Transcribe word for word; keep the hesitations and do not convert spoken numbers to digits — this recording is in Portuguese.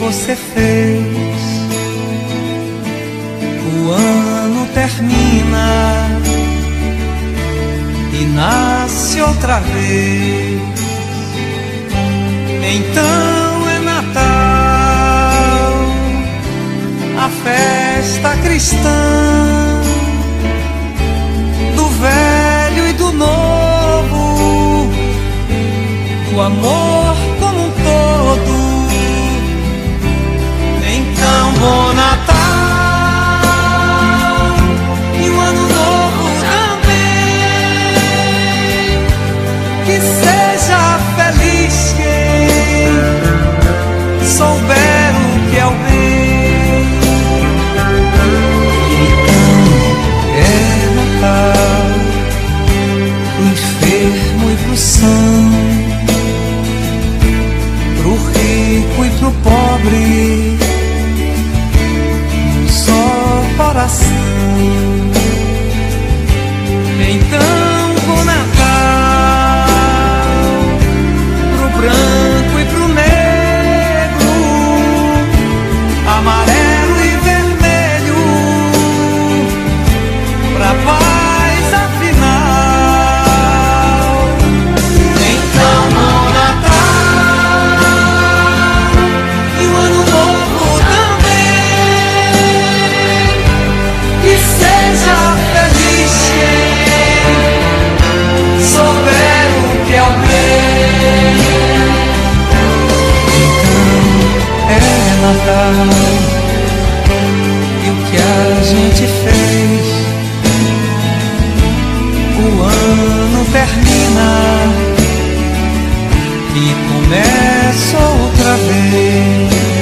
você fez. O ano termina e nasce outra vez. Então é Natal, a festa cristã, do velho e do novo, o amor como um todo. Então, bom Natal e um ano novo também. Que seja feliz quem souber o que é o bem. Então, é Natal pro enfermo e pro são, pro rico e pro pobre, coração. Então, bom Natal pro branco e pro negro, amarelo e vermelho, pra paz afinal. Então, bom Natal e um ano novo também. Que seja feliz quem souber o que é o bem. Então é Natal e o que a gente fez. O ano termina e começa outra vez.